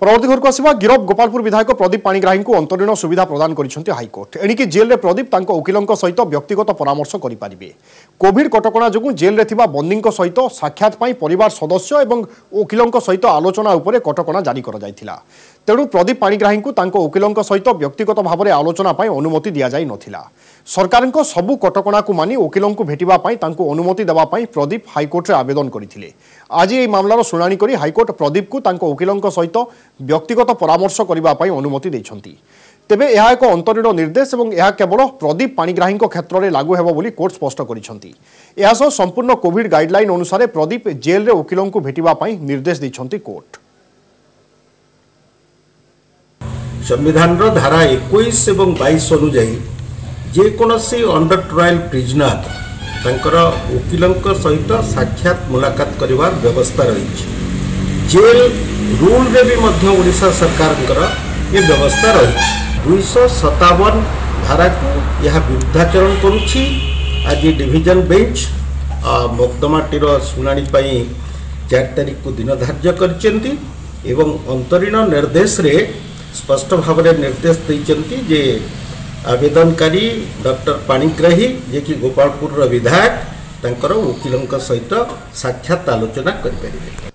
परवर्ती घर को आसवा गिरफ गोपालपुर विधायक प्रदीप पाणिग्राही को अंतरीण सुविधा प्रदान कर हाइकोर्ट एणिकी जेल रे प्रदीप वकिलों सहित व्यक्तिगत परामर्श करेंगे। कोविड कटकणा जो जेल रे थिबा बंदी सहित साक्षात परिवार सदस्य और वकिलों सहित आलोचना उपरे कटकणा जारी कर तेणु प्रदीप पाणिग्राही को वकिलों सहित व्यक्तिगत भाव में आलोचना अनुमति दि जाई नथिला। सरकार सबू कटकणा को मानि वकिलों को भेटापी अनुमति देवाई प्रदीप हाइकोर्ट रे आवेदन करते। आज यह मामलार शुणाणी कर हाइकोर्ट प्रदीप को वकिलों सहित व्यक्तिगत परामर्श करने अनुमति देछंती। तेबे यह एक अंतरीण निर्देश और यह केवल प्रदीप पाणिग्राही क्षेत्र में लागू हेबो बोली कोर्ट स्पष्ट करिसेंती। एहा सह संपूर्ण कोविड गाइडलाइन अनुसार प्रदीप जेल रे वकिलों को भेटापी निर्देश देछंती कोर्ट। संविधान धारा 21 और 22 अनुजाई जेकोसी अंडर ट्रायल प्रिजनर तांकर वकिलों सहित साक्षात मुलाकात करिवार व्यवस्था रही। जेल रूल रे भी मध्य ओडिशा सरकार ये व्यवस्था रही। 257 धारा को यह विरुद्धाचरण करुछि। आज डिविजन बेंच मोकदमाटीर शुणाणी 4 तारिख को दिन धार्य करछंती एवं अंतरीण निर्देश रे स्पष्ट भाव में निर्देश देइछंती जे आवेदनकारी डॉक्टर पाणिग्राही जे कि गोपालपुर विधायक तांकर वकिलों सहित साक्षात आलोचना करें।